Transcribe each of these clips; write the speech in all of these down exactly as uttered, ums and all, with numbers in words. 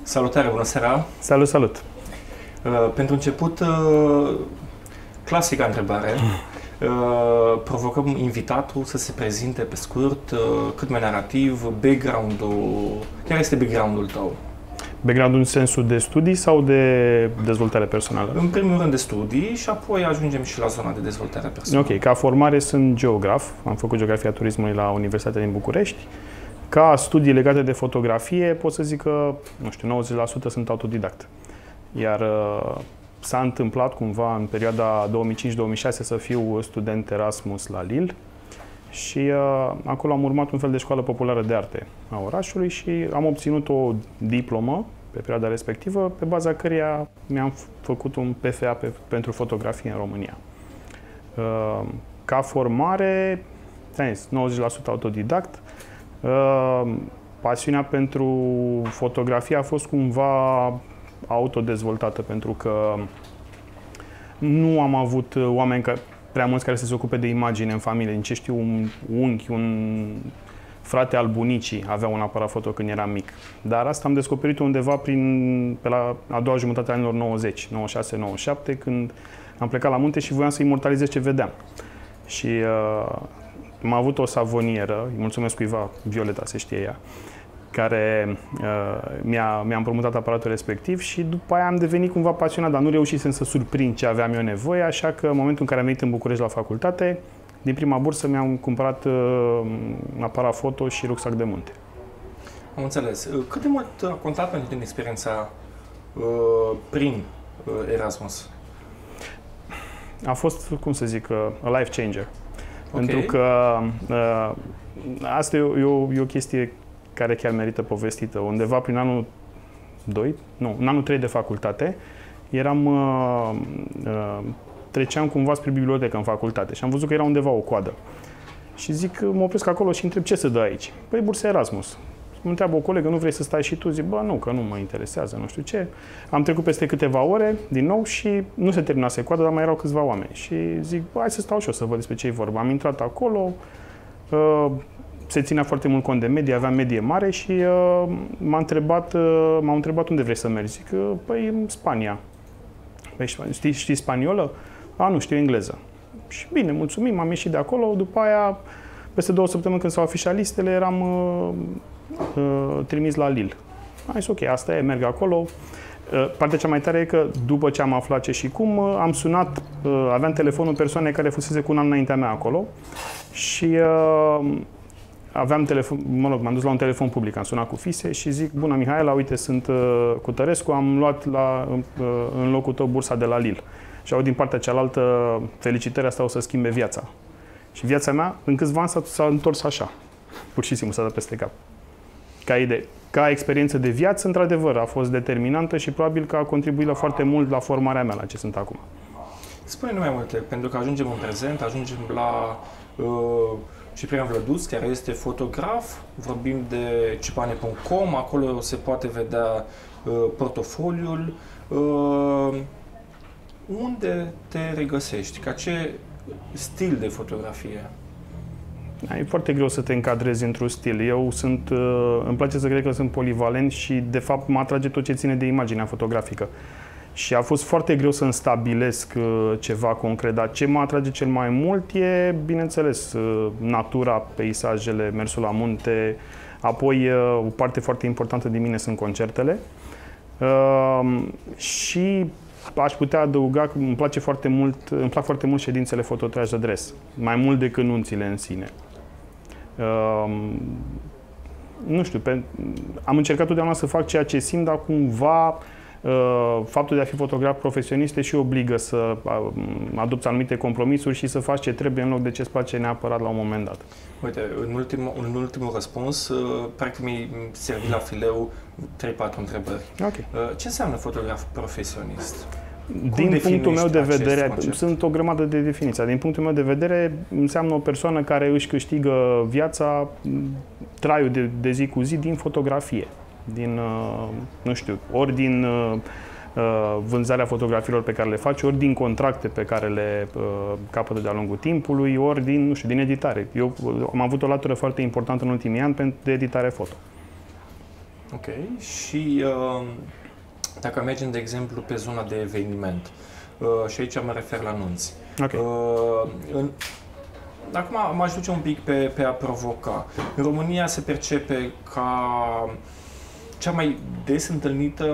Salutare, bună seara! Salut, salut! Uh, pentru început, uh, clasica întrebare. Uh, provocăm invitatul să se prezinte pe scurt, uh, cât mai narrativ, background-ul. Care este background-ul tău? Background-ul în sensul de studii sau de dezvoltare personală? În primul rând de studii și apoi ajungem și la zona de dezvoltare personală. Ok, ca formare sunt geograf. Am făcut geografia turismului la Universitatea din București. Ca studii legate de fotografie, pot să zic că, nu știu, nouăzeci la sută sunt autodidact. Iar uh, s-a întâmplat cumva în perioada două mii cinci două mii șase să fiu student Erasmus la Lille și uh, acolo am urmat un fel de școală populară de arte a orașului și am obținut o diplomă pe perioada respectivă, pe baza căreia mi-am făcut un P F A pe, pentru fotografie în România. Uh, ca formare, nouăzeci la sută autodidact. Uh, pasiunea pentru fotografie a fost cumva autodezvoltată, pentru că nu am avut oameni ca, prea mulți care să se ocupe de imagine în familie. Din ce știu, un unchi, un frate al bunicii avea un aparat foto când eram mic. Dar asta am descoperit undeva prin, pe la a doua jumătate a anilor nouăzeci, nouăzeci și șase nouăzeci și șapte, când am plecat la munte și voiam să imortalizez ce vedeam. Și uh, am avut o savonieră, îi mulțumesc cuiva, Violeta, se știe ea, care uh, mi-a, mi-a împrumutat aparatul respectiv și după aia am devenit cumva pasionat, dar nu reușisem să surprind ce aveam eu nevoie, așa că în momentul în care am venit în București la facultate, din prima bursă mi-am cumpărat uh, un aparat foto și rucsac de munte. Am înțeles. Cât de mult a contat pentru tine experiența uh, prin uh, Erasmus? A fost, cum să zic, uh, a life changer. Okay. Pentru că uh, asta e o, e, o, e o chestie care chiar merită povestită. Undeva prin anul doi, nu, în anul trei de facultate, eram, uh, uh, treceam cumva spre bibliotecă în facultate și am văzut că era undeva o coadă. Și zic, mă opresc acolo și întreb ce se dă aici. Păi bursa Erasmus. Mă întreabă o colegă, nu vrei să stai și tu? Zic, bă, nu, că nu mă interesează, nu știu ce. Am trecut peste câteva ore, din nou, și nu se terminase coada, dar mai erau câțiva oameni. Și zic, bă, hai să stau și eu să văd despre ce e vorba. Am intrat acolo, uh, se ținea foarte mult cont de medie, aveam medie mare și uh, m-a întrebat, uh, m-au întrebat unde vrei să mergi. Zic, uh, păi în Spania. Păi știi, știi spaniolă? A, nu, știu engleză. Și bine, mulțumim, am ieșit de acolo. După aia, peste două săptămâni când s-au afișat listele, eram uh, uh, trimis la Lille. Am zis, ok, asta e, merg acolo. Uh, partea cea mai tare e că după ce am aflat ce și cum, uh, am sunat, uh, aveam telefonul persoanei care fusese cu un an înaintea mea acolo și uh, aveam telefon, mă rog, m-am dus la un telefon public, am sunat cu Fise și zic, bună Mihaela, uite, sunt uh, cu Tărescu, am luat la, uh, în locul tău bursa de la Lille. Și au din partea cealaltă, felicitări, asta o să schimbe viața. Și viața mea, în câțiva ani, s-a întors așa. Pur și simplu s-a dat peste cap. Ca idee. Ca experiență de viață, într-adevăr, a fost determinantă și probabil că a contribuit la foarte mult la formarea mea, la ce sunt acum. Spune-ne mai multe, pentru că ajungem în prezent, ajungem la uh, Ciprian Vlăduț, care este fotograf, vorbim de cipane punct com, acolo se poate vedea uh, portofoliul. Uh, unde te regăsești? Ca ce stil de fotografie? E foarte greu să te încadrezi într-un stil. Eu sunt, îmi place să cred că sunt polivalent și, de fapt, mă atrage tot ce ține de imaginea fotografică. Și a fost foarte greu să-mi stabilesc ceva concret, dar ce mă atrage cel mai mult e, bineînțeles, natura, peisajele, mersul la munte, apoi o parte foarte importantă din mine sunt concertele și aș putea adăuga că îmi place foarte mult, îmi plac foarte mult ședințele fototraj de dres, mai mult decât nunțile în sine. Uh, nu știu, pe, am încercat totdeauna să fac ceea ce simt, dar cumva uh, faptul de a fi fotograf profesionist te și obligă să uh, adopți anumite compromisuri și să faci ce trebuie în loc de ce-ți place neapărat la un moment dat. Uite, în ultimul, în ultimul răspuns, uh, practic mi-ai servit la fileu trei patru întrebări. Okay. Uh, ce înseamnă fotograf profesionist? Cum Din punctul meu de vedere, concept? Sunt o grămadă de definiții. Din punctul meu de vedere, înseamnă o persoană care își câștigă viața, traiul de, de zi cu zi din fotografie. Din, nu știu, ori din vânzarea fotografiilor pe care le face, ori din contracte pe care le capătă de-a lungul timpului, ori din, nu știu, din editare. Eu am avut o latură foarte importantă în ultimii ani pentru editare foto. Ok. Și uh, dacă mergem, de exemplu, pe zona de eveniment, uh, și aici mă refer la nunți. Okay. Uh, în, acum m-aș duce un pic pe, pe a provoca. În România se percepe ca cea mai des întâlnită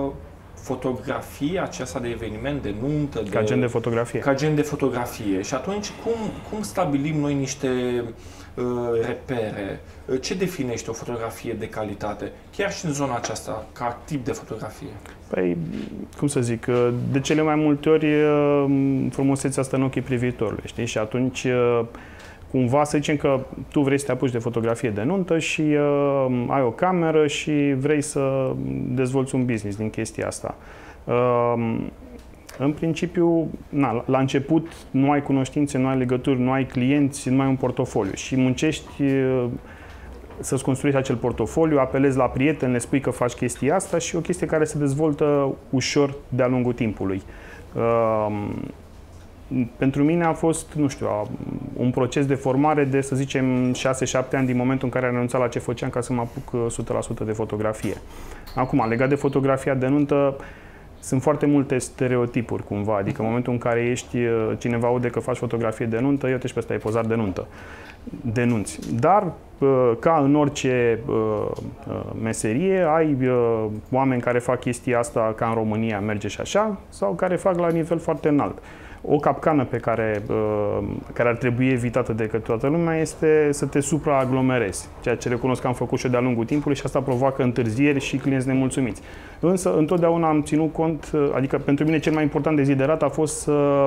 fotografie aceasta de eveniment, de nuntă, ca de, gen de fotografie. Ca gen de fotografie. Și atunci cum, cum stabilim noi niște uh, repere? Ce definește o fotografie de calitate? Chiar și în zona aceasta, ca tip de fotografie. Păi, cum să zic, de cele mai multe ori frumusețea stă în ochii privitorului, știi? Și atunci cumva să zicem că tu vrei să te apuci de fotografie de nuntă și uh, ai o cameră și vrei să dezvolți un business din chestia asta. Uh, în principiu, na, la început nu ai cunoștințe, nu ai legături, nu ai clienți, nu ai un portofoliu și muncești uh, să-ți construiești acel portofoliu, apelezi la prieteni, le spui că faci chestia asta și o chestie care se dezvoltă ușor de-a lungul timpului. Uh, Pentru mine a fost, nu știu, un proces de formare de, să zicem, șase șapte ani din momentul în care am renunțat la ce făceam ca să mă apuc o sută la sută de fotografie. Acum, legat de fotografia de nuntă, sunt foarte multe stereotipuri cumva, adică în momentul în care ești, cineva aude că faci fotografie de nuntă, eu te și pe ăsta e pozar de nuntă, denunți. Dar, ca în orice meserie, ai oameni care fac chestia asta ca în România, merge și așa, sau care fac la nivel foarte înalt. O capcană pe care, care ar trebui evitată de către toată lumea este să te supraaglomerezi, ceea ce recunosc că am făcut și eu de-a lungul timpului și asta provoacă întârzieri și clienți nemulțumiți. Însă, întotdeauna am ținut cont, adică pentru mine cel mai important deziderat a fost să,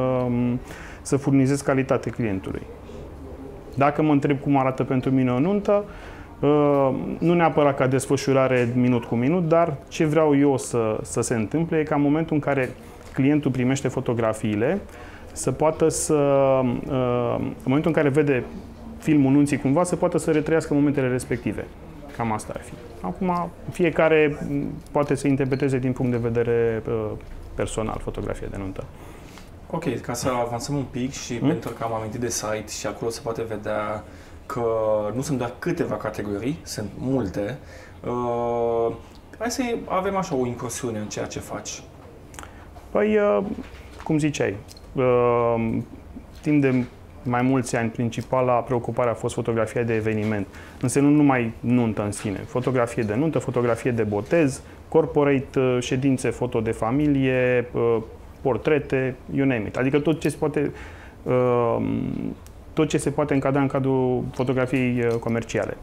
să furnizez calitate clientului. Dacă mă întreb cum arată pentru mine o nuntă, nu neapărat ca desfășurare minut cu minut, dar ce vreau eu să, să se întâmple e ca în momentul în care clientul primește fotografiile, să poată să, în momentul în care vede filmul nunții cumva, să poată să retrăiască momentele respective. Cam asta ar fi. Acum, fiecare poate să interpreteze din punct de vedere personal fotografia de nuntă. Ok, ca să avansăm un pic și hmm? pentru că am amintit de site și acolo se poate vedea că nu sunt doar câteva categorii, sunt multe. Uh, hai să avem așa o incursiune în ceea ce faci. Păi, cum ziceai, timp de mai mulți ani, principala preocupare a fost fotografia de eveniment. Însă nu numai nuntă în sine. Fotografie de nuntă, fotografie de botez, corporate, ședințe, foto de familie, portrete, you name it. Adică tot ce se poate, tot ce se poate încadra în cadrul fotografiei comerciale.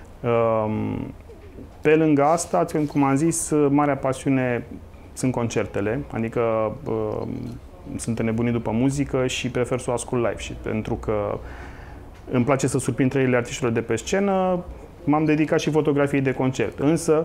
Pe lângă asta, cum am zis, marea pasiune sunt concertele, adică uh, sunt înnebunit după muzică și prefer să o ascult live și pentru că îmi place să surprind trăirile artiștilor de pe scenă, m-am dedicat și fotografiei de concert. Însă,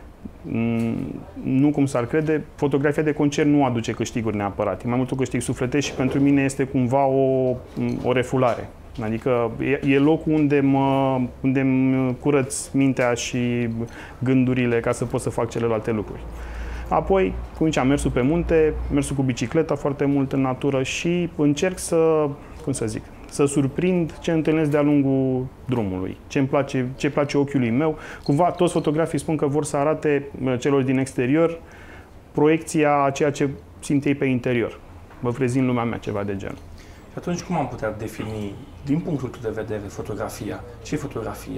nu cum s-ar crede, fotografia de concert nu aduce câștiguri neapărat. E mai mult un câștig sufletesc și pentru mine este cumva o, o refulare. Adică e, e locul unde mă unde îmi curăț mintea și gândurile ca să pot să fac celelalte lucruri. Apoi, cum ziceam, mersul pe munte, mersul cu bicicleta foarte mult în natură și încerc să, cum să zic, să surprind ce întâlnesc de-a lungul drumului, ce îmi place, ce place ochiului meu. Cumva, toți fotografii spun că vor să arate celor din exterior proiecția a ceea ce simt ei pe interior. Vă prezint lumea mea, ceva de genul. Și atunci cum am putea defini, din punctul tău de vedere, fotografia? Ce e fotografia?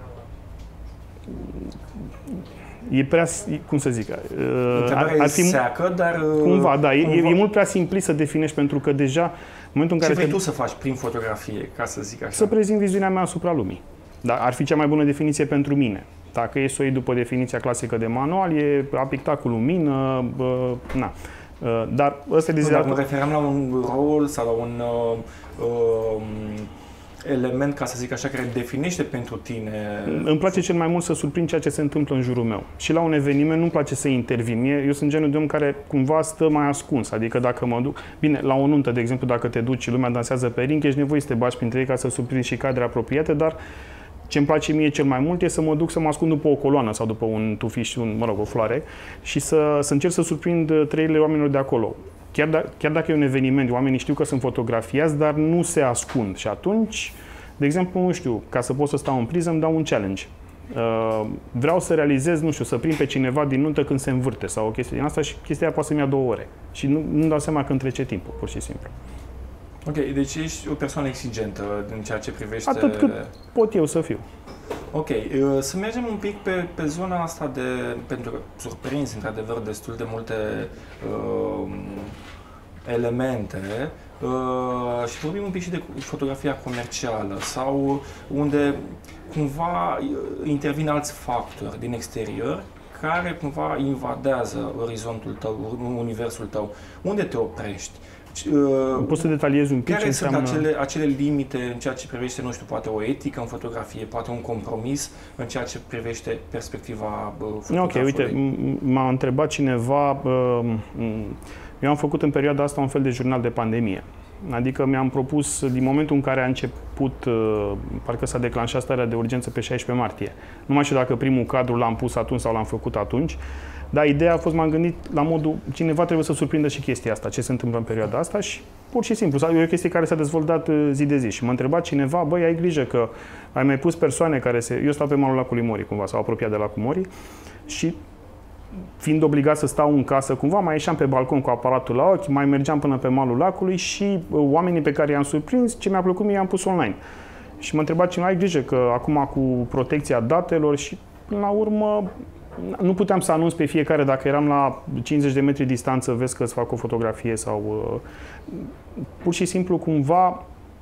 E prea, cum să zic, ar, ar fi seacă, dar cumva, da, cumva... E, e mult prea simplist să definești pentru că deja în momentul în care ce vrei te... tu să faci prin fotografie, ca să zic așa? Să prezint viziunea mea asupra lumii. Da, ar fi cea mai bună definiție pentru mine. Dacă e să o iei după definiția clasică de manual, e a picta cu lumină, bă, na. Dar ăsta de Dar mă referam la un rol sau la un uh, uh, element, ca să zic așa, care definește pentru tine. Îmi place cel mai mult să surprind ceea ce se întâmplă în jurul meu. Și la un eveniment nu-mi place să intervin. Eu sunt genul de om care cumva stă mai ascuns. Adică dacă mă duc... Bine, la o nuntă, de exemplu, dacă te duci și lumea dansează pe ring, ești nevoie să te bagi printre ei ca să surprinzi și cadre apropiate, dar ce îmi place mie cel mai mult e să mă duc să mă ascund după o coloană sau după un tufiș, un, mă rog, o floare și să, să încerc să surprind trăirile oamenilor de acolo. Chiar, da, chiar dacă e un eveniment, oamenii știu că sunt fotografiați, dar nu se ascund. Și atunci, de exemplu, nu știu, ca să pot să stau în priză, îmi dau un challenge. Uh, vreau să realizez, nu știu, să prind pe cineva din nuntă când se învârte sau o chestie din asta și chestia aia poate să-mi ia două ore. Și nu, nu dau seama când trece timpul, pur și simplu. Ok, deci ești o persoană exigentă în ceea ce privește... Atât cât pot eu să fiu. Ok, să mergem un pic pe, pe zona asta de... pentru că surprinzi, într-adevăr, destul de multe uh, elemente uh, și vorbim un pic și de fotografia comercială sau unde cumva intervin alți factori din exterior care cumva invadează orizontul tău, universul tău. Unde te oprești? Uh, Poți să detaliezi un pic care ce sunt înseamnă... acele, acele limite în ceea ce privește, nu știu, poate o etică în fotografie, poate un compromis în ceea ce privește perspectiva uh, fotografului? Ok, uite, m-a întrebat cineva, uh, eu am făcut în perioada asta un fel de jurnal de pandemie. Adică mi-am propus, din momentul în care a început, uh, parcă s-a declanșat starea de urgență pe șaisprezece martie. Nu mai știu dacă primul cadru l-am pus atunci sau l-am făcut atunci, dar ideea a fost, m-am gândit la modul, cineva trebuie să surprindă și chestia asta, ce se întâmplă în perioada asta și pur și simplu, e o chestie care s-a dezvoltat zi de zi și m-a întrebat cineva, băi, ai grijă că ai mai pus persoane care se... Eu stau pe malul lacului Mori, cumva, s-au apropiat de lacul Mori și fiind obligat să stau în casă, cumva mai ieșeam pe balcon cu aparatul la ochi, mai mergeam până pe malul lacului și oamenii pe care i-am surprins, ce mi-a plăcut mie, i-am pus online. Și m-a întrebat cineva, ai grijă că acum cu protecția datelor și până la urmă nu puteam să anunț pe fiecare dacă eram la cincizeci de metri distanță, vezi că îți fac o fotografie sau uh, pur și simplu cumva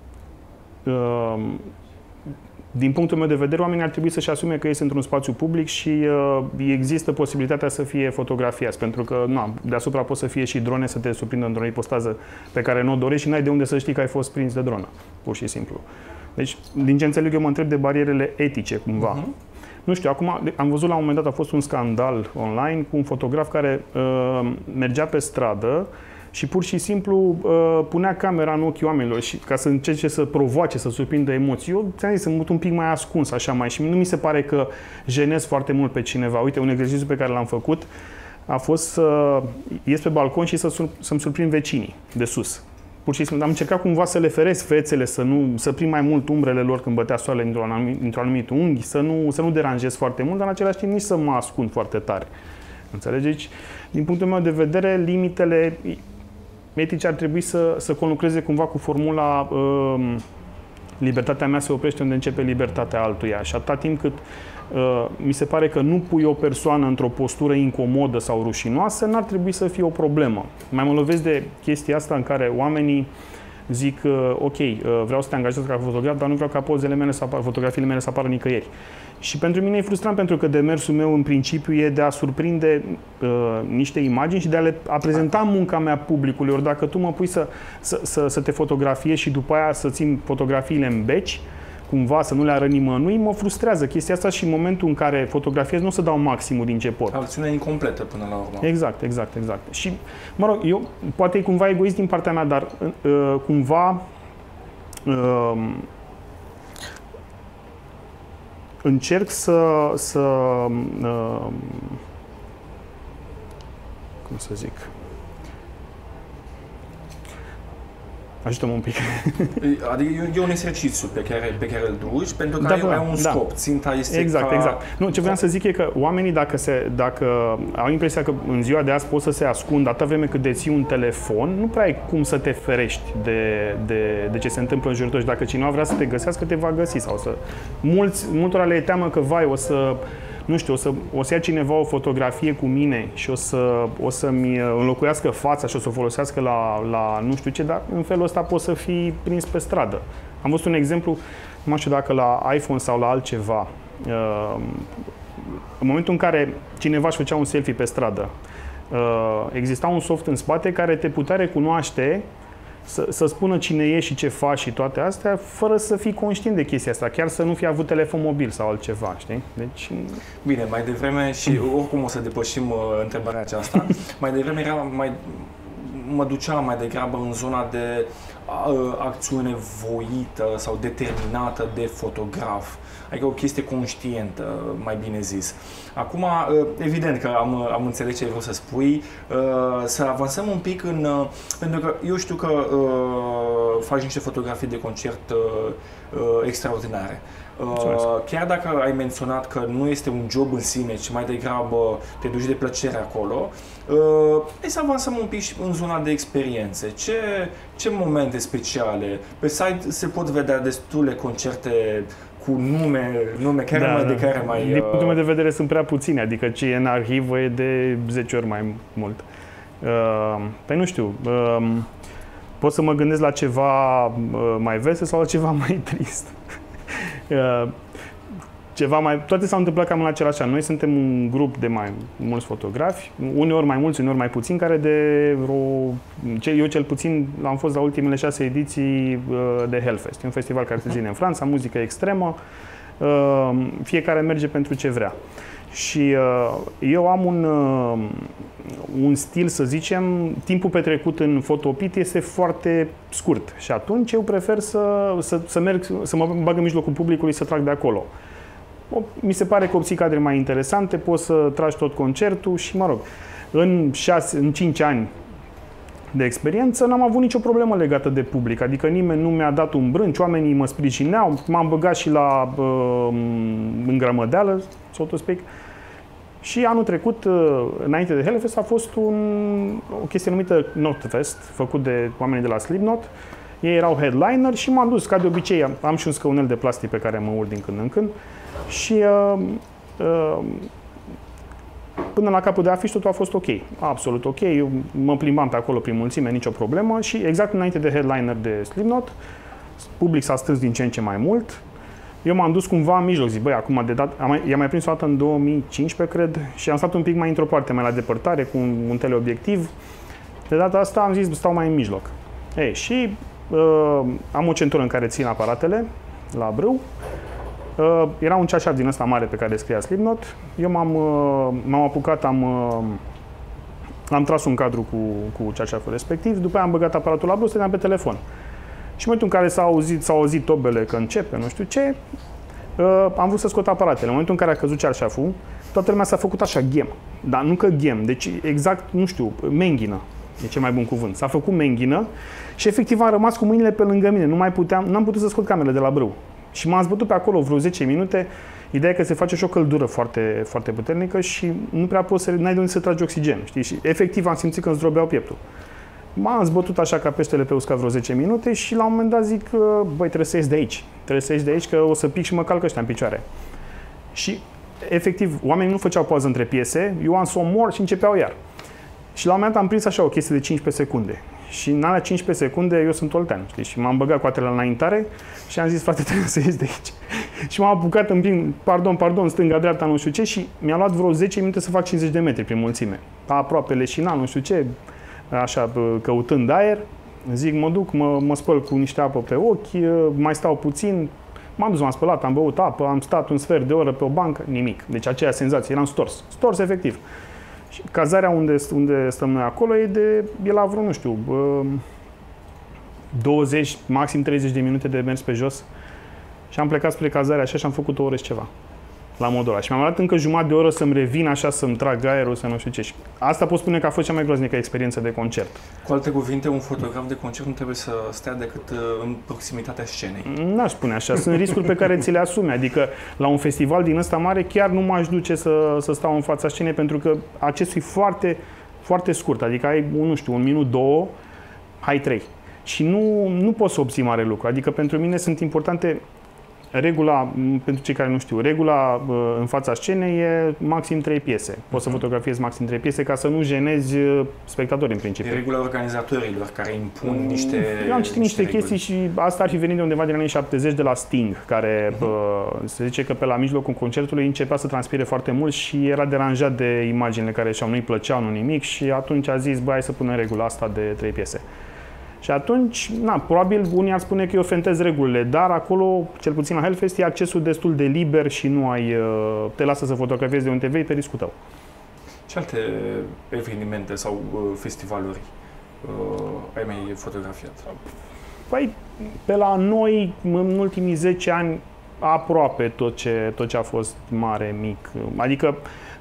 uh, din punctul meu de vedere, oamenii ar trebui să-și asume că ei sunt într-un spațiu public și uh, există posibilitatea să fie fotografiați, pentru că na, deasupra pot să fie și drone să te surprindă într-o ipostază pe care nu o dorești și n-ai de unde să știi că ai fost prins de dronă, pur și simplu. Deci, din ce înțeleg eu, mă întreb de barierele etice, cumva. Uh-huh. Nu știu, acum am văzut la un moment dat, a fost un scandal online cu un fotograf care uh, mergea pe stradă și pur și simplu uh, punea camera în ochii oamenilor și ca să încerce să provoace, să surprindă emoții. Eu ți-am zis, sunt un pic mai ascuns așa mai și nu mi se pare că jenez foarte mult pe cineva. Uite, un exercițiu pe care l-am făcut a fost să ies pe balcon și să, să-mi surprind vecinii de sus. Pur și simplu am încercat cumva să le feresc fețele, să nu să prind mai mult umbrele lor când bătea soarele într-un anumit, într-un anumit unghi, să nu, să nu deranjez foarte mult, dar în același timp nici să mă ascund foarte tare. Înțelegeți? Din punctul meu de vedere, limitele etice ar trebui să, să conlucreze cumva cu formula uh, libertatea mea se oprește unde începe libertatea altuia. Și atâta timp cât uh, mi se pare că nu pui o persoană într-o postură incomodă sau rușinoasă, n-ar trebui să fie o problemă. Mai mă lovesc de chestia asta în care oamenii zic, uh, ok, uh, vreau să te angajez ca fotograf, dar nu vreau ca pozele mele să apară, fotografiile mele să apară nicăieri. Și pentru mine e frustrant pentru că demersul meu în principiu e de a surprinde uh, niște imagini și de a, le, a prezenta munca mea publicului. Ori dacă tu mă pui să, să, să, să te fotografiezi și după aia să țin fotografiile în beci, cumva să nu le arăt nimănui, mă frustrează chestia asta și în momentul în care fotografiez nu o să dau maximul din ce pot. Acțiunea incompletă până la urmă. Exact, exact, exact. Și, mă rog, eu, poate e cumva egoist din partea mea, dar uh, cumva uh, încerc să, să uh, cum să zic, ajută-mă un pic. Adică e un exercițiu pe care, pe care îl duci pentru că da, ai, ai un scop. Da. Ținta este exact, ca... exact. Nu, ce vreau să zic e că oamenii dacă, se, dacă au impresia că în ziua de azi pot să se ascundă atâta vreme cât deții un telefon, nu prea ai cum să te ferești de, de, de ce se întâmplă în jurul tău și dacă cineva vrea să te găsească, te va găsi. Sau să... Mulți, multora le e teamă că, vai, o să... Nu știu, o să, o să ia cineva o fotografie cu mine și o, să, o să-mi înlocuiască fața și o să o folosească la, la nu știu ce, dar în felul ăsta poți să fii prins pe stradă. Am văzut un exemplu, nu știu dacă la iPhone sau la altceva, în momentul în care cineva își făcea un selfie pe stradă, exista un soft în spate care te putea recunoaște, Să, să spună cine e și ce faci și toate astea, fără să fii conștient de chestia asta, chiar să nu fi avut telefon mobil sau altceva, știi? Deci... Bine, mai devreme și oricum o să depășim uh, întrebarea aceasta, mai devreme era, mai, mă ducea mai degrabă în zona de uh, acțiune voită sau determinată de fotograf. Adică o chestie conștientă, mai bine zis. Acum, evident că am, am înțeles ce ai vrut să spui, să avansăm un pic în... Pentru că eu știu că faci niște fotografii de concert extraordinare. Uh, chiar dacă ai menționat că nu este un job în sine, ci mai degrabă te duci de plăcere acolo, uh, hai să avansăm un pic și în zona de experiențe. Ce, ce momente speciale? Pe site se pot vedea destule concerte cu nume, nume care da, mai da. de care mai... Din punctul meu de vedere sunt prea puține, adică ce e în arhivă e de zece ori mai mult. Uh, păi nu știu, uh, pot să mă gândesc la ceva uh, mai vesel sau la ceva mai trist. uh, ceva mai, toate s-au întâmplat cam în același an. Noi suntem un grup de mai mulți fotografi, uneori mai mulți, uneori mai puțini, care de vreo... Eu cel puțin am fost la ultimele șase ediții de Hellfest, un festival care se ține în Franța, muzică extremă, fiecare merge pentru ce vrea. Și eu am un, un stil, să zicem, timpul petrecut în fotopit este foarte scurt și atunci eu prefer să, să, să merg, să mă bag în mijlocul publicului, să trag de acolo. Mi se pare că obții cadre mai interesante, poți să tragi tot concertul și, mă rog, în, șase, în cinci ani de experiență n-am avut nicio problemă legată de public, adică nimeni nu mi-a dat un brânci, oamenii mă sprijineau, m-am băgat și la uh, îngrămădeală, so to speak. Și anul trecut, uh, înainte de Hellfest, a fost un, o chestie numită Notfest, făcut de oamenii de la Slipknot. Ei erau headliner și m-am dus, ca de obicei, am și un scăunel de plastic pe care mă urc din când în când. Și uh, uh, până la capul de afiș totul a fost ok, absolut ok. Eu mă plimbam pe acolo prin mulțime, nicio problemă și exact înainte de headliner de Slipknot, public s-a strâns din ce în ce mai mult. Eu m-am dus cumva în mijloc, zic, băi, acum de dat, i-am mai prins o dată în două mii cincisprezece, cred, și am stat un pic mai într-o parte, mai la depărtare, cu un, un teleobiectiv. De data asta am zis, stau mai în mijloc. Ei, și uh, am o centură în care țin aparatele, la brâu. Uh, era un ceașar din ăsta mare pe care scria Slipknot. Eu m-am, uh, m-am apucat, am, uh, am tras un cadru cu, cu ceașarul respectiv, după aia am băgat aparatul la brâu, stăteam pe telefon. Și în momentul în care s-au auzit, s-au auzit tobele că începe, nu știu ce, uh, am vrut să scot aparatele. În momentul în care a căzut ceașaful, toată lumea s-a făcut așa ghem. Dar nu că ghem, deci exact, nu știu, menghină. E cel mai bun cuvânt. S-a făcut menghină și efectiv am rămas cu mâinile pe lângă mine. Nu mai puteam, n-am putut să scot camerele de la brâu. Și m-am zbătut pe acolo vreo zece minute. Ideea e că se face și o căldură foarte, foarte puternică și nu prea poți să, n-ai de unde să tragi oxigen. Știi? Și efectiv am simțit că îmi zdrobeau pieptul. M-am zbătut așa ca peștele pe uscat vreo zece minute și la un moment dat zic, băi, trebuie să ies de aici. Trebuie să ies de aici că o să pic și mă calcă ăștia în picioare. Și efectiv, oamenii nu făceau pauză între piese, eu am să omor și începeau iar. Și la un moment dat am prins așa o chestie de cincisprezece secunde. Și în alea cincisprezece secunde eu sunt oltean, știi? Și m-am băgat coatele la înaintare și am zis, frate, trebuie să ies de aici. Și m-am apucat în plin, pardon, pardon, stânga, dreapta, nu știu ce, și mi-a luat vreo zece minute să fac cincizeci de metri prin mulțime. Aproape leșinat, nu știu ce, așa, căutând aer. Zic, mă duc, mă, mă spăl cu niște apă pe ochi, mai stau puțin. M-am dus, m-am spălat, am băut apă, am stat un sfert de oră pe o bancă, nimic. Deci aceea senzație, eram stors, stors efectiv. Și cazarea unde, unde stăm noi acolo e, de, e la vreo, nu știu, douăzeci, maxim treizeci de minute de mers pe jos. Și am plecat spre cazarea așa și am făcut o oră și ceva. La modul ăla. Și mi-am luat încă jumătate de oră să-mi revin așa, să-mi trag aerul, să nu știu ce. Și asta pot spune că a fost cea mai groaznică experiență de concert. Cu alte cuvinte, un fotograf de concert nu trebuie să stea decât în proximitatea scenei. N-aș spune așa. Sunt riscuri pe care ți le asumi. Adică la un festival din ăsta mare chiar nu m-aș duce să, să stau în fața scenei pentru că accesul e foarte, foarte scurt. Adică ai, nu știu, un minut, două, hai trei. Și nu, nu poți să obții mare lucru. Adică pentru mine sunt importante regula, pentru cei care nu știu, regula în fața scenei e maxim trei piese. Poți să fotografiezi maxim trei piese ca să nu jenezi spectatorii în principiu. E regula organizatorilor care impun niște Eu am citit niște, niște chestii și asta ar fi venit de undeva din anii șaptezeci de la Sting, care uh-huh. se zice că pe la mijlocul concertului începea să transpire foarte mult și era deranjat de imaginile care și-au nu-i plăceau, nu nimic și atunci a zis, băi, hai să punem regula asta de trei piese. Și atunci, na, probabil unii ar spune că eu fentez regulile, dar acolo, cel puțin la Hellfest, e accesul destul de liber și nu ai, te lasă să fotografiezi de unde vei pe riscul tău. Ce alte evenimente sau uh, festivaluri uh, ai mai fotografiat? Păi, pe la noi, în ultimii zece ani, aproape tot ce, tot ce a fost mare, mic. Adică,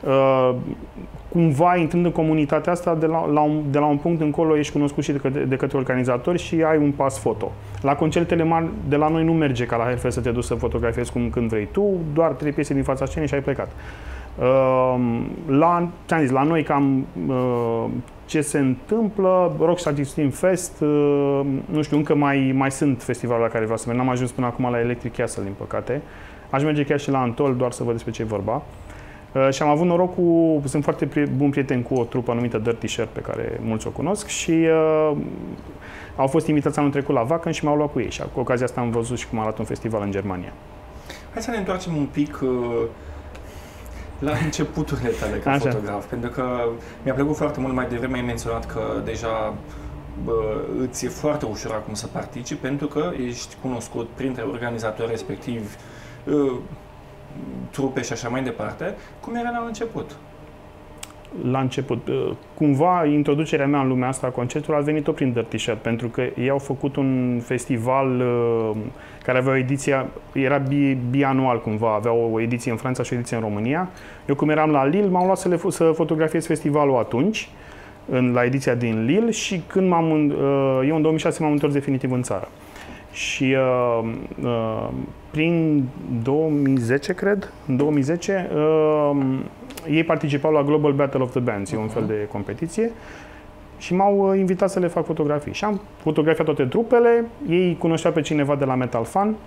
uh, cumva, intrând în comunitatea asta, de la, la un, de la un punct încolo ești cunoscut și de către, de către organizatori și ai un pas foto. La concertele mari de la noi nu merge ca la Hellfest să te duci să fotografiezi cum când vrei tu, doar trei piese din fața scenei și ai plecat. Uh, la, ți-am zis, la noi cam uh, ce se întâmplă, Rockstar Extreme Fest, uh, nu știu, încă mai, mai sunt festivaluri la care vreau să merg, n-am ajuns până acum la Electric Castle, din păcate. Aș merge chiar și la Antol, doar să văd despre ce e vorba. Uh, și am avut norocul, sunt foarte pri- bun prieten cu o trupă numită Dirty Shirt, pe care mulți o cunosc, și uh, au fost invitați anul trecut la Wacken și m-au luat cu ei. Și cu ocazia asta am văzut și cum arată un festival în Germania. Hai să ne întoarcem un pic uh, la începuturile tale ca Așa. fotograf, pentru că mi-a plăcut foarte mult, mai devreme ai menționat că deja bă, îți e foarte ușor acum să participi, pentru că ești cunoscut printre organizatori respectivi, uh, trupe și așa mai departe. Cum era la început? La început. Cumva, introducerea mea în lumea asta a concertului a venit tot prin Dirty Shirt, pentru că ei au făcut un festival care avea o ediție, era bi, bianual cumva, avea o ediție în Franța și o ediție în România. Eu, cum eram la Lille, m-am luat să, le, să fotografiez festivalul atunci, în, la ediția din Lille, și când m-am, eu în două mii șase m-am întors definitiv în țară. Și uh, uh, prin două mii zece, cred, în două mii zece, uh, ei participau la Global Battle of the Bands, e un fel de competiție, și m-au invitat să le fac fotografii. Și am fotografiat toate trupele, ei cunoșteau pe cineva de la Metal Fan.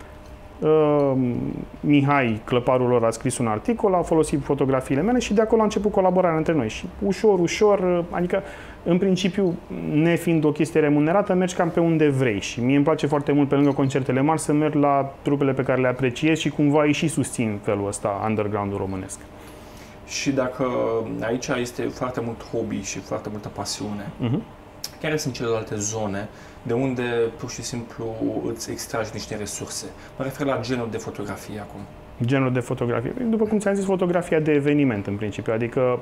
Uh, Mihai, clăparul lor, a scris un articol, a folosit fotografiile mele și de acolo a început colaborarea între noi. Și ușor, ușor, adică în principiu, nefiind o chestie remunerată, mergi cam pe unde vrei. Și mie îmi place foarte mult, pe lângă concertele mari, să merg la trupele pe care le apreciez și cumva îi și susțin felul ăsta, underground-ul românesc. Și dacă aici este foarte mult hobby și foarte multă pasiune, uh-huh. care sunt celelalte zone de unde pur și simplu îți extragi niște resurse? Mă refer la genul de fotografie acum. Genul de fotografie? După cum ți-am zis, fotografia de eveniment în principiu, adică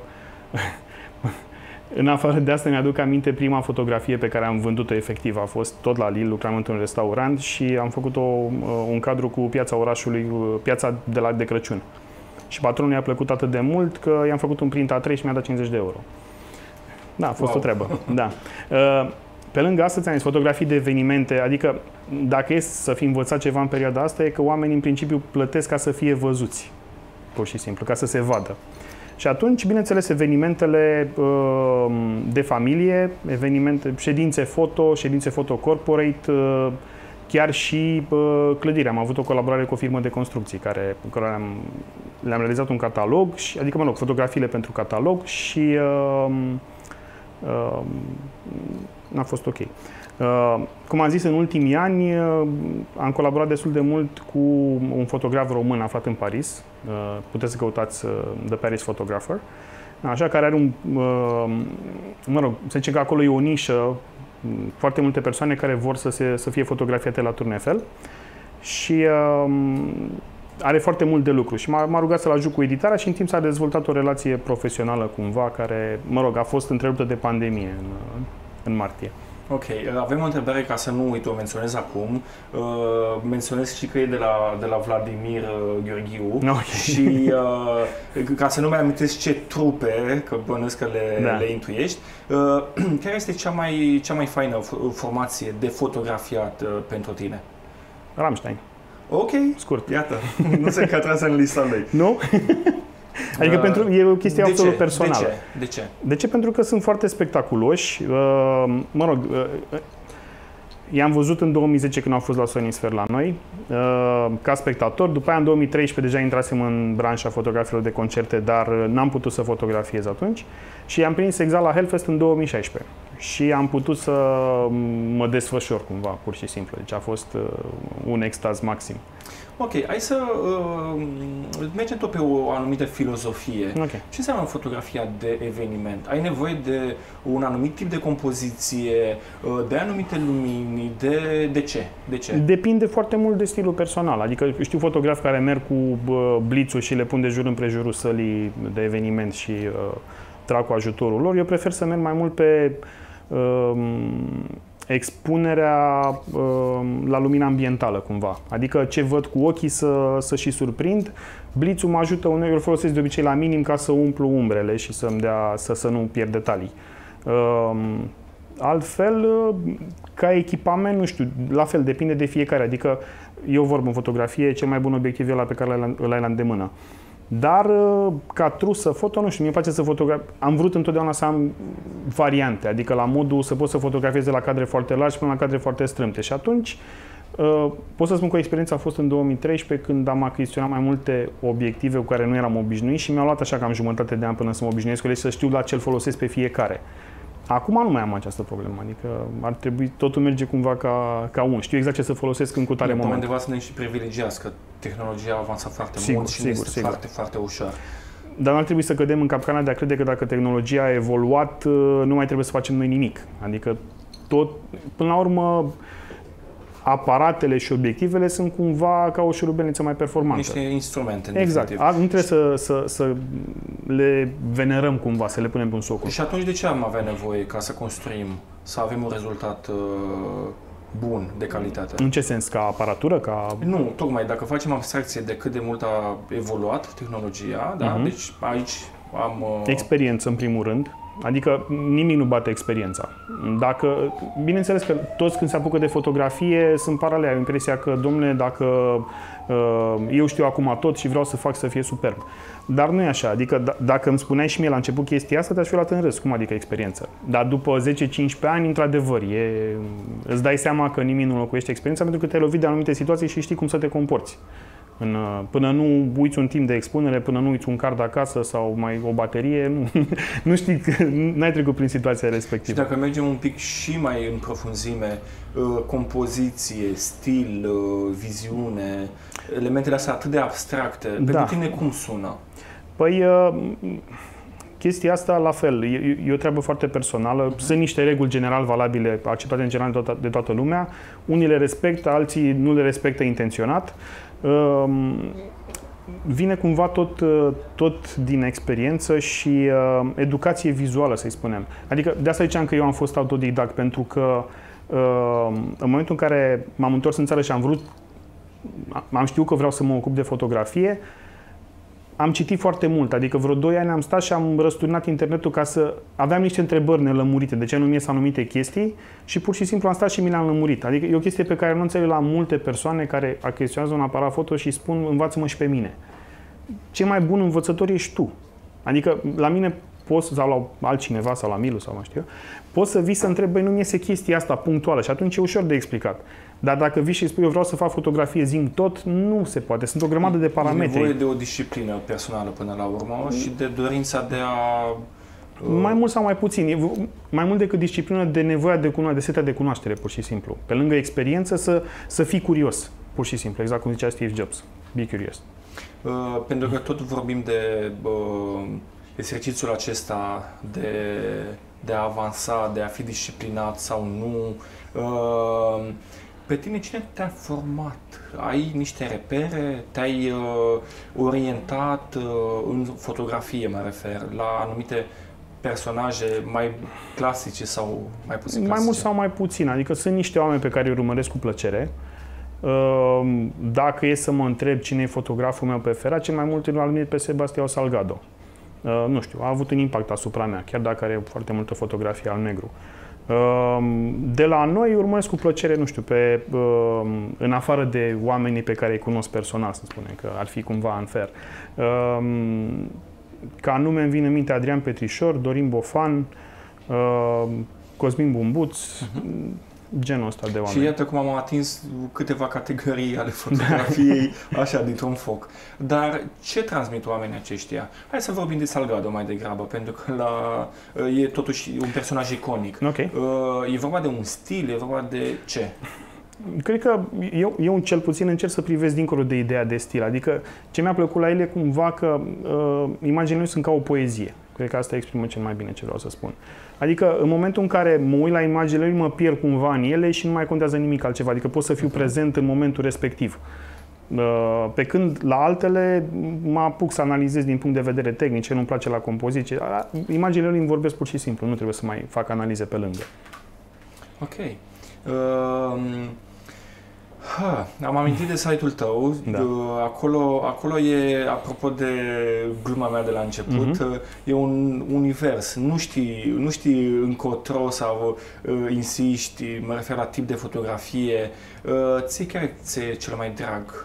în afară de asta mi-aduc aminte prima fotografie pe care am vândut-o efectiv. A fost tot la Lille, lucram într-un restaurant și am făcut o, un cadru cu piața orașului, piața de, la, de Crăciun. Și patronul i-a plăcut atât de mult că i-am făcut un print A trei și mi-a dat cincizeci de euro. Da, a fost wow. o treabă. Da. Pe lângă asta, ți-am zis, fotografii de evenimente, adică dacă e să fi învățat ceva în perioada asta, e că oamenii în principiu plătesc ca să fie văzuți, pur și simplu, ca să se vadă. Și atunci, bineînțeles, evenimentele uh, de familie, evenimente, ședințe foto, ședințe foto corporate, uh, chiar și uh, clădire. Am avut o colaborare cu o firmă de construcții care, cu care le-am, le-am realizat un catalog, și, adică, mă rog, fotografiile pentru catalog și uh, uh, n-a fost ok. Uh, cum am zis, în ultimii ani uh, am colaborat destul de mult cu un fotograf român aflat în Paris. Uh, puteți să căutați uh, The Paris Photographer. Așa, care are un... Uh, mă rog, să zicem că acolo e o nișă, foarte multe persoane care vor să, se, să fie fotografiate la Tour Eiffel și uh, are foarte mult de lucru. Și m-a, m-a rugat să-l ajut cu editarea și în timp s-a dezvoltat o relație profesională cumva, care, mă rog, a fost întreruptă de pandemie în, în martie. Ok, avem o întrebare, ca să nu uit, o menționez acum. Uh, menționez și că e de la, de la Vladimir uh, Gheorghiu. Okay. Și uh, ca să nu mai amintesc ce trupe, că bănuiesc că le, da. le intuiești, uh, care este cea mai, cea mai faină formație de fotografiat uh, pentru tine? Rammstein. Ok, scurt. Iată, nu se încadrează în lista lui. Nu? Adică uh, pentru, e o chestie de absolut ce? personală. De ce? De ce? De ce? Pentru că sunt foarte spectaculoși. Uh, mă rog, uh, i-am văzut în două mii zece când au fost la Sony Sphere la noi, uh, ca spectator. După aia, în două mii treisprezece, deja intrasem în branșa fotografilor de concerte, dar n-am putut să fotografiez atunci. Și i-am prins exact la Hellfest în două mii șaisprezece. Și am putut să mă desfășor cumva, pur și simplu. Deci a fost uh, un extaz maxim. Ok, hai să uh, mergem tot pe o anumită filozofie. Okay. Ce înseamnă fotografia de eveniment? Ai nevoie de un anumit tip de compoziție, uh, de anumite lumini, de, de ce? De ce? Depinde foarte mult de stilul personal. Adică știu fotografi care merg cu uh, blițul și le pun de jur împrejurul sălii de eveniment și uh, trag cu ajutorul lor. Eu prefer să merg mai mult pe uh, expunerea uh, la lumina ambientală cumva. Adică ce văd cu ochii să, să și surprind. Blitzul mă ajută uneori, îl folosesc de obicei la minim ca să umplu umbrele și să-mi dea, să, să nu pierd detalii. Uh, altfel, uh, ca echipament, nu știu, la fel, depinde de fiecare. Adică eu vorb în fotografie, cel mai bun obiectiv e ăla pe care îl ai la îndemână. Dar ca trusă foto, nu știu, mi-e place să fotografiez. Am vrut întotdeauna să am variante, adică la modul să pot să fotografiez de la cadre foarte largi până la cadre foarte strâmte. Și atunci pot să spun că experiența a fost în două mii treisprezece, când am achiziționat mai multe obiective cu care nu eram obișnuit și mi-a luat așa cam jumătate de an până să mă obișnuiesc cu ele și să știu la ce-l folosesc pe fiecare. Acum nu mai am această problemă, adică ar trebui, totul merge cumva ca, ca un. Știu exact ce să folosesc în cutare moment. Undeva să ne și privilegiați, că tehnologia a avansat foarte sigur, mult și sigur, este sigur. foarte, foarte ușor. Dar nu ar trebui să cădem în capcana de a crede că dacă tehnologia a evoluat, nu mai trebuie să facem noi nimic. Adică tot, până la urmă, aparatele și obiectivele sunt cumva ca o șurubelniță mai performantă. Niște instrumente, în exact. definitiv. Nu trebuie să, să, să le venerăm cumva, să le punem pe un socul. Și atunci de ce am avea nevoie ca să construim, să avem un rezultat uh, bun, de calitate? În ce sens? Ca aparatură? Ca... Nu, tocmai dacă facem abstracție de cât de mult a evoluat tehnologia, da? Uh-huh. Deci aici am... Uh... Experiență, în primul rând. Adică nimic nu bate experiența. Dacă, bineînțeles că toți când se apucă de fotografie sunt paralele. Am impresia că, domnule, dacă uh, eu știu acum tot și vreau să fac să fie superb. Dar nu e așa. Adică d- dacă îmi spuneai și mie la început chestia asta, te-aș fi luat în râs. Cum adică experiență? Dar după zece cincisprezece ani, într-adevăr, e, îți dai seama că nimic nu înlocuiește experiența pentru că te-ai lovit de anumite situații și știi cum să te comporți. În, până nu uiți un timp de expunere, până nu uiți un card acasă sau mai o baterie, nu, nu știi, n-ai trecut prin situația respectivă. Și dacă mergem un pic și mai în profunzime, compoziție, stil, viziune, elementele astea atât de abstracte, da. Pentru tine cum sună? Păi, chestia asta, la fel, e, e o treabă foarte personală. Sunt niște reguli general valabile, acceptate în general de toată, de toată lumea. Unii le respectă, alții nu le respectă intenționat. Vine cumva tot, tot din experiență și uh, educație vizuală, să-i spunem. Adică de asta ziceam că eu am fost autodidact, pentru că uh, în momentul în care m-am întors în țară și am vrut, am știut că vreau să mă ocup de fotografie, am citit foarte mult, adică vreo doi ani am stat și am răsturnat internetul ca să aveam niște întrebări nelămurite, de ce nu mi ies anumite chestii și pur și simplu am stat și mi le-am lămurit. Adică e o chestie pe care nu înțeleg la multe persoane care achiziționează un aparat foto și spun învață-mă și pe mine. Cel mai bun învățător ești tu. Adică la mine poți, sau la altcineva, sau la Milu, sau mai știu eu, poți să vii să întrebi, băi, nu mi iese chestia asta punctuală și atunci e ușor de explicat. Dar dacă vii și spui, eu vreau să fac fotografie, zi-mi tot, nu se poate. Sunt o grămadă de parametri. E nevoie de o disciplină personală până la urmă și de dorința de a... Uh... Mai mult sau mai puțin. Mai mult decât disciplină, de nevoia de cunoaștere, de setea de cunoaștere, pur și simplu. Pe lângă experiență, să, să fii curios, pur și simplu. Exact cum zicea Steve Jobs. Be curious. Uh, pentru că tot vorbim de uh, exercițiul acesta de, de a avansa, de a fi disciplinat sau nu. Uh, Pe tine cine te-a format? Ai niște repere? Te-ai uh, orientat uh, în fotografie, mă refer, la anumite personaje mai clasice sau mai puțin clasice? Mai mult sau mai puțin. Adică sunt niște oameni pe care îi urmăresc cu plăcere. Uh, dacă e să mă întreb cine e fotograful meu preferat, cel mai mult îl admir pe Sebastião Salgado. Uh, nu știu, a avut un impact asupra mea, chiar dacă are foarte multă fotografie al negru. De la noi urmăresc cu plăcere, nu știu, pe, în afară de oamenii pe care îi cunosc personal, să spunem, că ar fi cumva unfair. Ca nume îmi vine în minte Adrian Petrișor, Dorin Bofan, Cosmin Bumbuț, uh-huh. genul ăsta de oameni. Și iată cum am atins câteva categorii ale fotografiei, așa, dintr-un foc. Dar ce transmit oamenii aceștia? Hai să vorbim de Salgado mai degrabă, pentru că la, e totuși un personaj iconic. Okay. E vorba de un stil, e vorba de ce? Cred că eu, eu cel puțin încerc să privesc dincolo de ideea de stil. Adică ce mi-a plăcut la el e cumva că uh, imaginile lui sunt ca o poezie. Cred că asta exprimă cel mai bine ce vreau să spun. Adică în momentul în care mă uit la imaginile lui, mă pierd cumva în ele și nu mai contează nimic altceva. Adică pot să fiu prezent în momentul respectiv. Pe când la altele mă apuc să analizez din punct de vedere tehnic, ce nu-mi place la compoziție. Imaginile lui îmi vorbesc pur și simplu, nu trebuie să mai fac analize pe lângă. Ok. Uh, ha, am amintit de site-ul tău, Da. uh, acolo, acolo e, apropo de gluma mea de la început, Mhm. uh, e un univers, nu știi, nu știi încotro sau uh, insiști, mă refer la tip de fotografie, uh, ție care ți-e cel mai drag?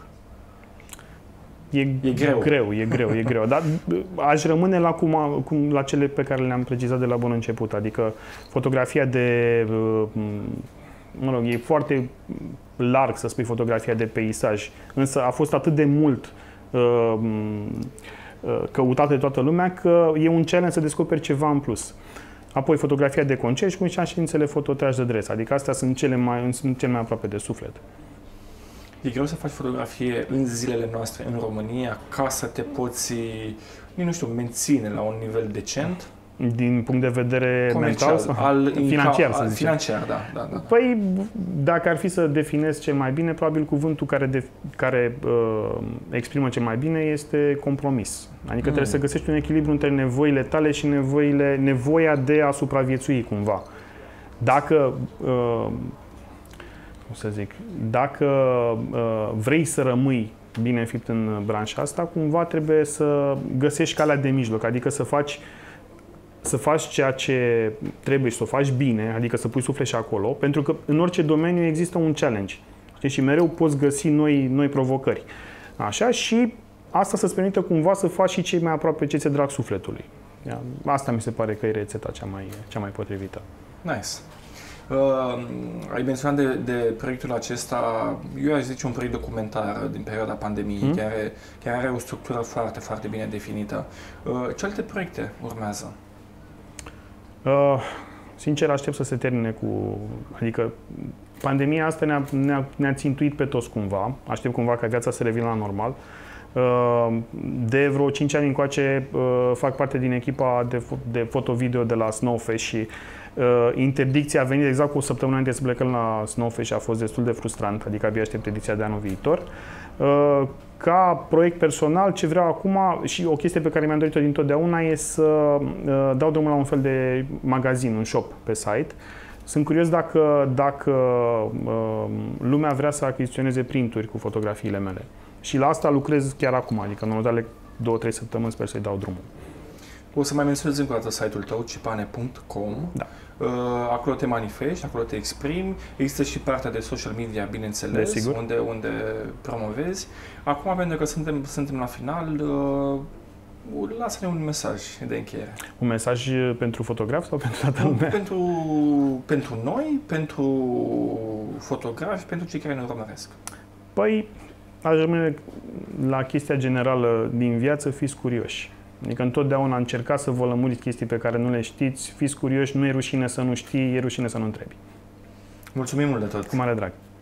E, E greu. greu, e greu, e greu. Dar aș rămâne la, cum, a- cum, la cele pe care le-am precizat de la bun început. Adică fotografia de... uh, mă rog, e foarte larg să spui fotografia de peisaj. Însă a fost atât de mult uh, uh, căutată de toată lumea că e un challenge să descoperi ceva în plus. Apoi fotografia de concert și cum ziceam, științele fototraj de dres. Adică astea sunt cele mai, sunt cele mai aproape de suflet. E greu să faci fotografie în zilele noastre în România ca să te poți, nu știu, menține la un nivel decent? Din punct de vedere Comercial, mental sau al, financiar, să al, zicem. financiar, da, da, da. Păi, dacă ar fi să definez ce mai bine, probabil cuvântul care, de, care uh, exprimă ce mai bine este compromis. Adică mm. trebuie să găsești un echilibru între nevoile tale și nevoile, nevoia de a supraviețui cumva. Dacă, uh, cum să zic, dacă uh, vrei să rămâi bine înfipt în branșa asta, cumva trebuie să găsești calea de mijloc, adică să faci să faci ceea ce trebuie și să o faci bine, adică să pui suflet și acolo, pentru că în orice domeniu există un challenge. Știi? Și mereu poți găsi noi, noi provocări. Așa, și asta să-ți permită cumva să faci și cei mai aproape ce ți-e drag sufletului. Asta mi se pare că e rețeta cea mai, cea mai potrivită. Nice. Uh, ai menționat de, de proiectul acesta, eu aș zice un proiect documentar din perioada pandemiei, mm. care, care are o structură foarte, foarte bine definită. Uh, ce alte proiecte urmează? Uh, sincer, aștept să se termine cu... Adică, pandemia asta ne-a, ne-a, ne-a țintuit pe toți cumva. Aștept cumva ca viața să revină la normal. Uh, de vreo cinci ani încoace uh, fac parte din echipa de, de foto-video de la Snowfest și uh, interdicția a venit exact cu o săptămână înainte să plecăm la Snowfest și a fost destul de frustrant. Adică abia aștept ediția de anul viitor. Uh, Ca proiect personal, ce vreau acum și o chestie pe care mi-am dorit-o dintotdeauna e să uh, dau drumul la un fel de magazin, un shop pe site. Sunt curios dacă, dacă uh, lumea vrea să achiziționeze printuri cu fotografiile mele. Și la asta lucrez chiar acum, adică în următoarele două trei săptămâni sper să-i dau drumul. O să mai menționez încă o dată site-ul tău, cipane punct com. Da. Uh, acolo te manifesti, acolo te exprimi. Există și partea de social media, bineînțeles, Desigur. unde, unde promovezi. Acum, pentru că suntem, suntem la final, uh, lasă-ne un mesaj de încheiere. Un mesaj pentru fotograf sau pentru toată lumea? Pentru, pentru noi, pentru fotografi, pentru cei care ne urmăresc. Păi, aș rămâne la chestia generală din viață, fiți curioși. Adică întotdeauna încercați să vă lămuriți chestii pe care nu le știți, fiți curioși, nu e rușine să nu știi, e rușine să nu întrebi. Mulțumim mult de tot! Cu mare drag!